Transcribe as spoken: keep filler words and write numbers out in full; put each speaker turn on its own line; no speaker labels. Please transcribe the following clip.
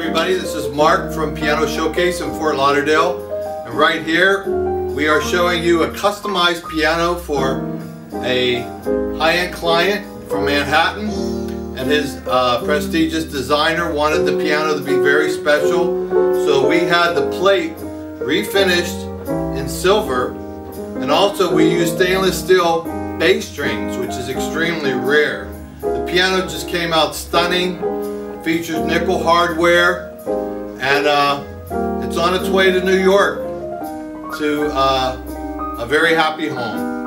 everybody, this is Mark from Piano Showcase in Fort Lauderdale, and right here we are showing you a customized piano for a high-end client from Manhattan, and his uh, prestigious designer wanted the piano to be very special, so we had the plate refinished in silver, and also we used stainless steel bass strings, which is extremely rare. The piano just came out stunning, features nickel hardware, and uh, it's on its way to New York to uh, a very happy home.